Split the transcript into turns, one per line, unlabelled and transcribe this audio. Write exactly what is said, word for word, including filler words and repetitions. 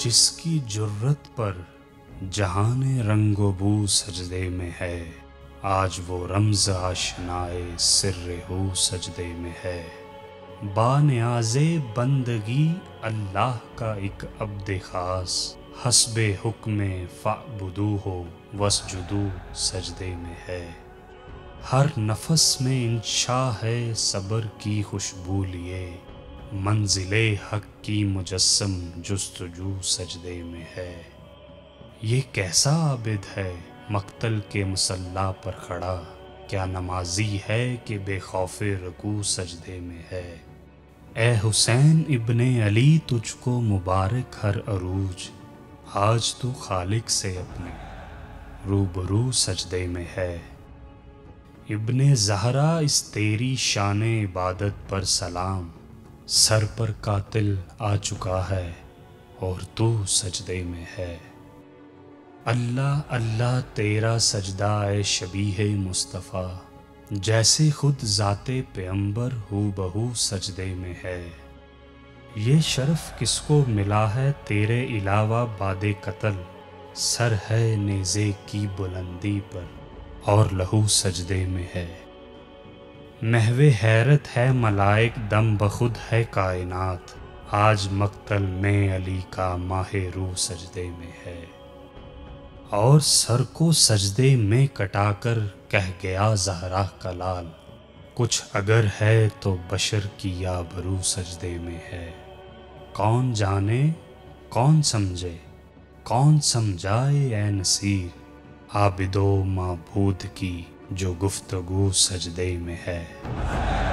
जिसकी जुर्रत पर जहाने रंगो बू सजदे में है, आज वो रमज़ आशनाए सिर्रे हू सजदे में है। बानियाज़े बंदगी अल्लाह का एक अब्द ख़ास, हस्बे हुक्म फ़अबुदू हो वस्जुदू सजदे में है। हर नफस में इंशा है सब्र की खुशबू लिए, मंजिले हक की मुजस्सम जुस्तजू सजदे में है। ये कैसा आबिद है मक्तल के मुसल्ला पर खड़ा, क्या नमाजी है कि बेखौफे रुकू सजदे में है। ए हुसैन इब्ने अली तुझको मुबारक हर अरूज, आज तू खालिक से अपने रूबरू सजदे में है। इब्ने ज़हरा इस तेरी शान इबादत पर सलाम, सर पर कातिल आ चुका है और तू सजदे में है। अल्लाह अल्लाह तेरा सजदा ए शबीहे मुस्तफ़ा, जैसे खुद ज़ाते पैगंबर हू बहू सजदे में है। ये शर्फ किसको मिला है तेरे अलावा बादे कत्ल, सर है नेज़े की बुलंदी पर और लहू सजदे में है। महवे हैरत है मलाइक दम बखुद है कायनात, आज मक्तल में अली का माहे रू सजदे में है। और सर को सजदे में कटाकर कह गया ज़हरा का लाल, कुछ अगर है तो बशर की आबरू सजदे में है। कौन जाने कौन समझे कौन समझाए ए नसीर, आबिदो माबूद की जो गुफ्तगू सजदे में है।